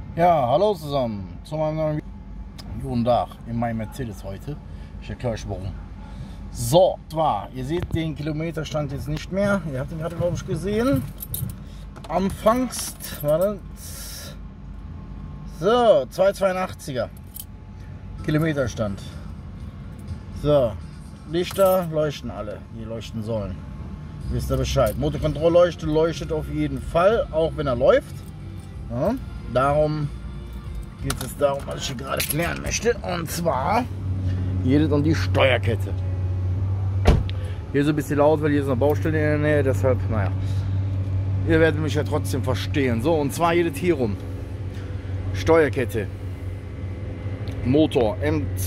Ja, hallo zusammen zu meinem neuen Video. Guten Tag in meinem Mercedes heute. Ich erkläre euch warum. So, zwar, ihr seht den Kilometerstand jetzt nicht mehr. Ihr habt ihn gerade, glaube ich, gesehen. Anfangs, warte. So, 282er Kilometerstand. So, Lichter leuchten alle, die leuchten sollen. Wisst ihr Bescheid. Motorkontrollleuchte leuchtet auf jeden Fall, auch wenn er läuft. Ja, darum geht es darum, was ich hier gerade klären möchte. Und zwar geht es um die Steuerkette. Hier ist ein bisschen laut, weil hier ist eine Baustelle in der Nähe. Deshalb, naja, ihr werdet mich ja trotzdem verstehen. So, und zwar geht es hier rum. Steuerkette. Motor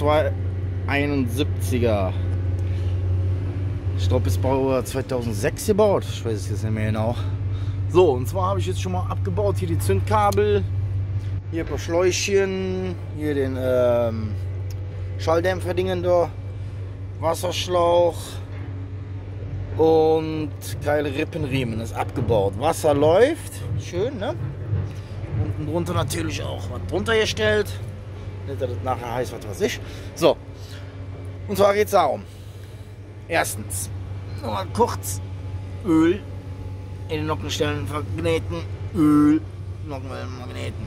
M271er. Ich glaube, ist Baujahr 2006 gebaut. Ich weiß es jetzt nicht mehr genau. So, und zwar habe ich jetzt schon mal abgebaut. Hier die Zündkabel. Hier ein paar Schläuchchen. Hier den Schalldämpfer-Dingen da. Wasserschlauch. Und geile Rippenriemen. Ist abgebaut. Wasser läuft. Schön, ne? Unten drunter natürlich auch was drunter gestellt. Nicht, dass das nachher heißt, was weiß ich. So. Und zwar geht es darum. Erstens. Nochmal kurz. Öl. In den Nockenstellen vergneten. Öl. Nockenwellenmagneten.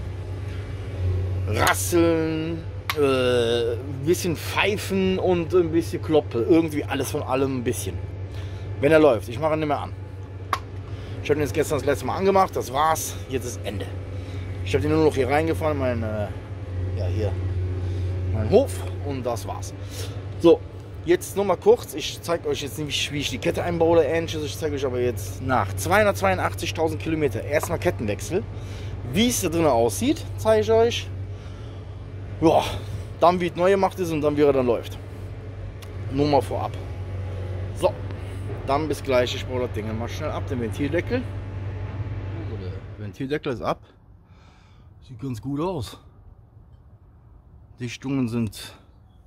Rasseln. Ein bisschen pfeifen und ein bisschen kloppen. Irgendwie alles von allem ein bisschen. Wenn er läuft. Ich mache ihn nicht mehr an. Ich habe ihn jetzt gestern das letzte Mal angemacht. Das war's. Jetzt ist Ende. Ich habe den nur noch hier reingefahren. Hier. Mein Hof. Und das war's. So. Jetzt noch mal kurz, ich zeige euch jetzt nicht, wie ich die Kette einbaue oder ähnliches. Ich zeige euch aber jetzt nach 282.000 Kilometer erstmal Kettenwechsel. Wie es da drin aussieht, zeige ich euch. Ja, dann wie es neu gemacht ist und dann wie er dann läuft. Nur mal vorab. So, dann bis gleich. Ich baue das Ding mal schnell ab, den Ventildeckel. Der Ventildeckel ist ab. Sieht ganz gut aus. Dichtungen sind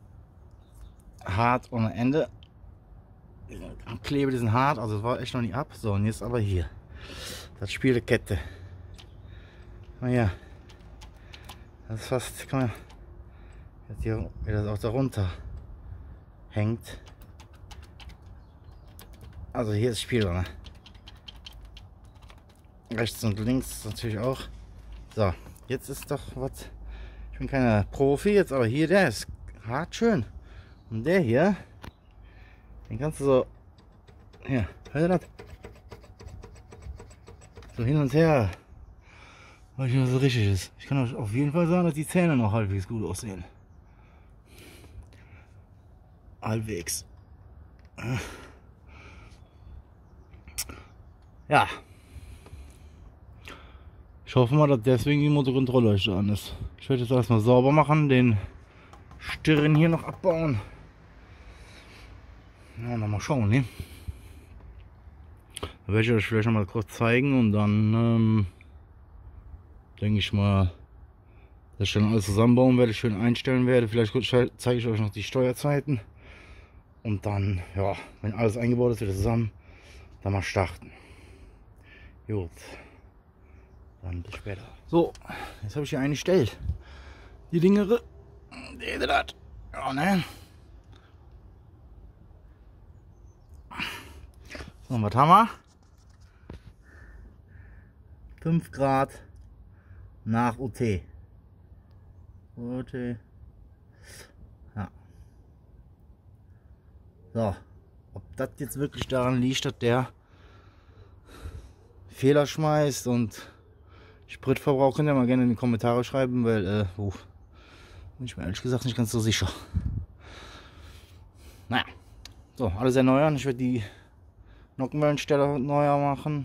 hart ohne Ende. Klebe, die sind hart, also es war echt noch nicht ab. So, und jetzt aber hier. Das Spiel der Kette. Naja. Das ist fast, kann man, jetzt hier, wie das auch darunter hängt. Also hier ist das Spiel, ne? Rechts und links natürlich auch. So, jetzt ist doch was. Ich bin keiner Profi jetzt, aber hier, der ist hart schön. Und der hier, den kannst du so, hier, hört ihr das? So hin und her, weil das so richtig ist. Ich kann euch auf jeden Fall sagen, dass die Zähne noch halbwegs gut aussehen. Halbwegs. Ja. Ich hoffe mal, dass deswegen die Motorkontrollleuchte an ist. Ich werde jetzt erstmal sauber machen, den Stirn hier noch abbauen. Ja, noch mal schauen, ne? Da werde ich euch vielleicht noch mal kurz zeigen und dann denke ich mal, dass ich dann alles zusammenbauen werde, schön einstellen werde. Vielleicht zeige ich euch noch die Steuerzeiten und dann, ja, wenn alles eingebaut ist, wieder zusammen, dann mal starten. Gut, dann bis später. So, jetzt habe ich hier eingestellt. Die Dingere, ja, ne? So, was haben wir? 5 Grad nach UT. Ja. So, ob das jetzt wirklich daran liegt, dass der Fehler schmeißt und Spritverbrauch, könnt ihr mal gerne in die Kommentare schreiben, weil bin ich mir ehrlich gesagt nicht ganz so sicher. Naja, so, alles erneuern. Ich werde die Nockenwellensteller neu machen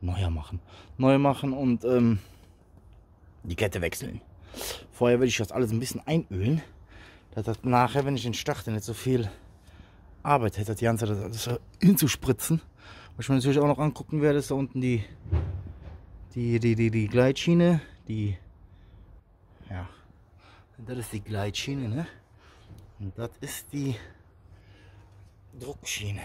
und die Kette wechseln. Vorher werde ich das alles ein bisschen einölen, dass das nachher, wenn ich den starte, nicht so viel Arbeit hätte, die ganze Zeit das hinzuspritzen. Was ich mir natürlich auch noch angucken werde, ist da unten die Gleitschiene, ja, das ist die Gleitschiene, ne? Und das ist die Druckschiene.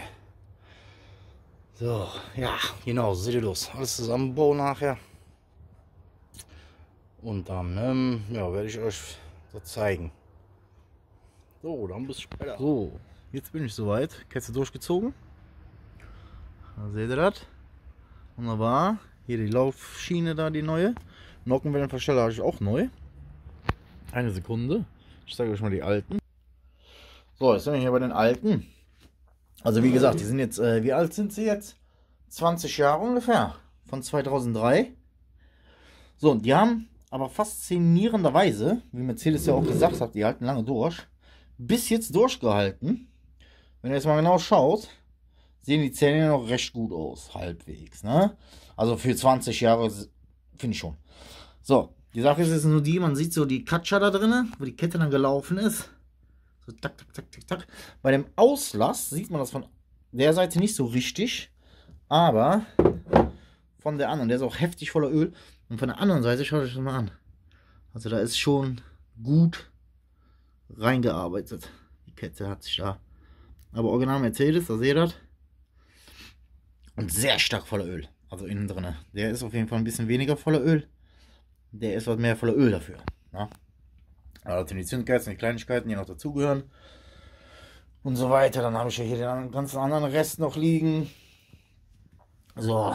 So, ja, genau, so sieht es aus. Alles zusammenbauen nachher. Und dann ja, werde ich euch das zeigen. So, dann bis später. So, jetzt bin ich soweit. Kette durchgezogen. Da seht ihr das. Wunderbar. Hier die Laufschiene da, die neue. Nockenwellenversteller habe ich auch neu. Eine Sekunde. Ich zeige euch mal die alten. So, jetzt sind wir hier bei den alten. Also wie gesagt, die sind jetzt, wie alt sind sie jetzt? 20 Jahre ungefähr. Von 2003. So, und die haben aber faszinierenderweise, wie Mercedes ja auch gesagt hat, die halten lange durch, bis jetzt durchgehalten. Wenn ihr jetzt mal genau schaut, sehen die Zähne ja noch recht gut aus, halbwegs, ne? Also für 20 Jahre finde ich schon. So, die Sache ist jetzt nur die, man sieht so die Katscher da drin, wo die Kette dann gelaufen ist. So tak, tak, tak, tak, tak. Bei dem Auslass sieht man das von der Seite nicht so richtig, aber von der anderen, der ist auch heftig voller Öl. Und von der anderen Seite, schaut euch das mal an. Also da ist schon gut reingearbeitet. Die Kette hat sich da. Aber original Mercedes, da seht ihr das. Und sehr stark voller Öl. Also innen drin. Der ist auf jeden Fall ein bisschen weniger voller Öl. Der ist was mehr voller Öl dafür. Ja? Also die Zündkerzen, die Kleinigkeiten, die noch dazugehören. Und so weiter. Dann habe ich ja hier den ganzen anderen Rest noch liegen. So.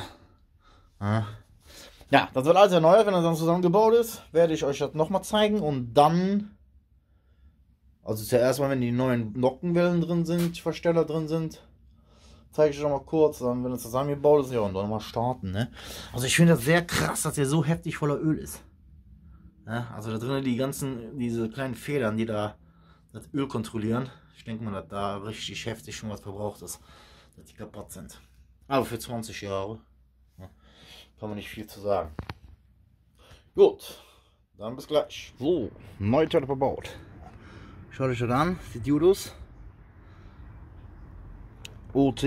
Ja, das wird alles erneuert, wenn er dann zusammengebaut ist. Werde ich euch das nochmal zeigen. Und dann, also zuerst mal, wenn die neuen Nockenwellen drin sind, Versteller drin sind, zeige ich euch noch mal kurz. Dann, wenn es zusammengebaut ist, ja, und dann mal starten. Ne? Also ich finde das sehr krass, dass der so heftig voller Öl ist. Ja, also da drin diese kleinen Federn, die da das Öl kontrollieren. Ich denke mal, dass da richtig heftig schon was verbraucht ist, dass die kaputt sind. Aber für 20 Jahre. Kann man nicht viel zu sagen. Gut, dann bis gleich. So, neue Teile verbaut. Schaut euch das an, die Dudos. OT.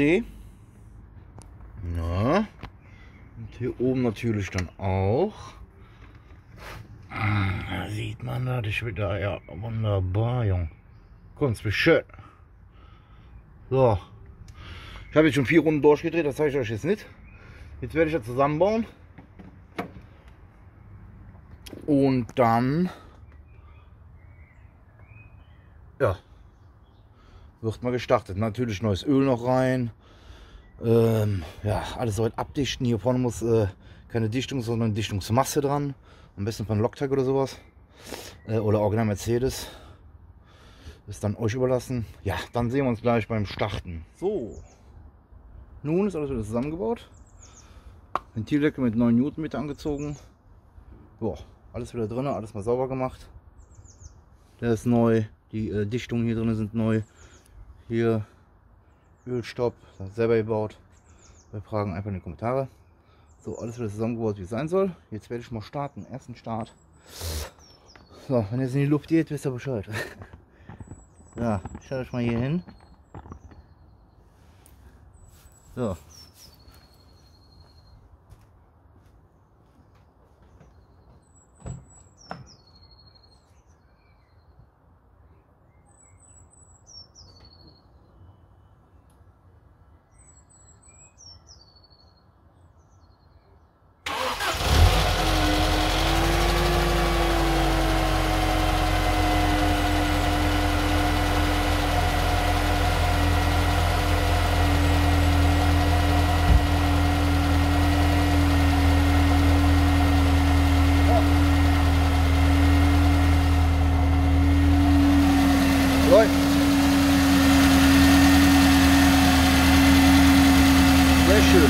Ja. Und hier oben natürlich dann auch. Da sieht man das wieder. Ja, wunderbar, Junge. Kommt's schön. So. Ich habe jetzt schon 4 Runden durchgedreht, das zeige ich euch jetzt nicht. Jetzt werde ich das zusammenbauen und dann ja, wird mal gestartet. Natürlich neues Öl noch rein, ja, alles soweit abdichten. Hier vorne muss keine Dichtung, sondern Dichtungsmasse dran, am besten von Loctite oder sowas oder original Mercedes. Ist dann euch überlassen. Ja, dann sehen wir uns gleich beim Starten. So, nun ist alles wieder zusammengebaut. Ventildeckel mit 9 Newtonmeter angezogen. Boah, alles wieder drin, alles mal sauber gemacht. Der ist neu, die Dichtungen hier drin sind neu. Hier Ölstopp, selber gebaut. Bei Fragen einfach in die Kommentare. So, alles wieder zusammengebaut, wie es sein soll. Jetzt werde ich mal starten, ersten Start. So, wenn jetzt in die Luft geht, wisst ihr Bescheid. Ja, stellt euch mal hier hin. So. Läuft. Sehr schön.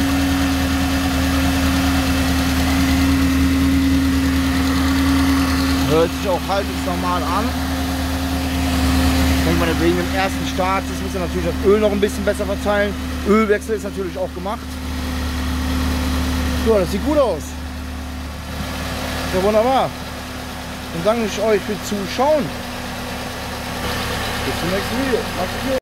Hört sich auch halbwegs normal an. Ich denke mal, wegen dem ersten Start, das muss ja natürlich das Öl noch ein bisschen besser verteilen. Ölwechsel ist natürlich auch gemacht. So, das sieht gut aus. Ja, wunderbar. Dann danke ich euch fürs Zuschauen. Bis zum nächsten Video. Macht's gut.